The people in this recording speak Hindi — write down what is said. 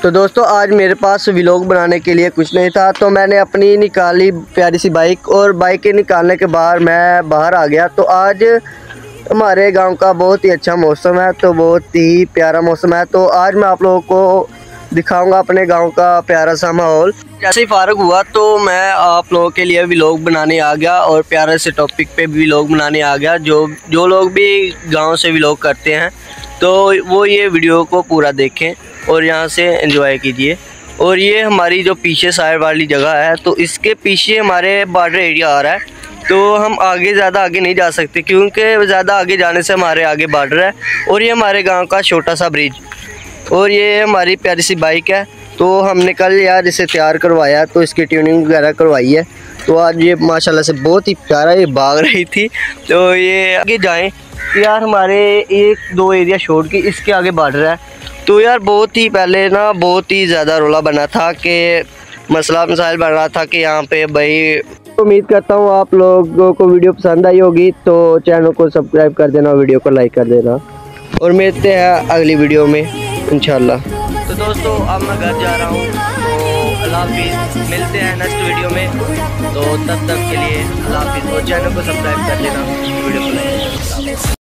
तो दोस्तों आज मेरे पास व्लॉग बनाने के लिए कुछ नहीं था, तो मैंने अपनी निकाली प्यारी सी बाइक, और बाइक के निकालने के बाद मैं बाहर आ गया। तो आज हमारे गांव का बहुत ही अच्छा मौसम है, तो बहुत ही प्यारा मौसम है। तो आज मैं आप लोगों को दिखाऊंगा अपने गांव का प्यारा सा माहौल। जैसे ही फारग हुआ तो मैं आप लोगों के लिए व्लॉग बनाने आ गया, और प्यारे से टॉपिक पे भी व्लॉग बनाने आ गया। जो लोग भी गांव से व्लॉग करते हैं तो वो ये वीडियो को पूरा देखें और यहाँ से एंजॉय कीजिए। और ये हमारी जो पीछे साइड वाली जगह है, तो इसके पीछे हमारे बॉर्डर एरिया आ रहा है, तो हम ज़्यादा आगे नहीं जा सकते क्योंकि ज़्यादा आगे जाने से हमारे आगे बॉर्डर है। और ये हमारे गांव का छोटा सा ब्रिज, और ये हमारी प्यारी सी बाइक है। तो हमने कल यार इसे तैयार करवाया, तो इसकी ट्यूनिंग वगैरह करवाई है। तो आज ये माशाल्लाह से बहुत ही प्यारा ये भाग रही थी। तो ये आगे जाएं यार, हमारे एक दो एरिया छोड़ के इसके आगे बॉर्डर है। तो यार बहुत ही पहले ना बहुत ही ज़्यादा रोला बना था कि मसला मसाइल बन रहा था कि यहाँ पे भाई। उम्मीद करता हूँ आप लोगों को वीडियो पसंद आई होगी, तो चैनल को सब्सक्राइब कर देना, वीडियो को लाइक कर देना, और मिलते हैं अगली वीडियो में इंशाल्लाह। तो दोस्तों अब मैं घर जा रहा हूँ, तो अल्लाह हाफिज़, मिलते हैं नेक्स्ट वीडियो में। तो तब तक के लिए अल्लाह हाफिज़, और चैनल को सब्सक्राइब कर देना, वीडियो को लाइक।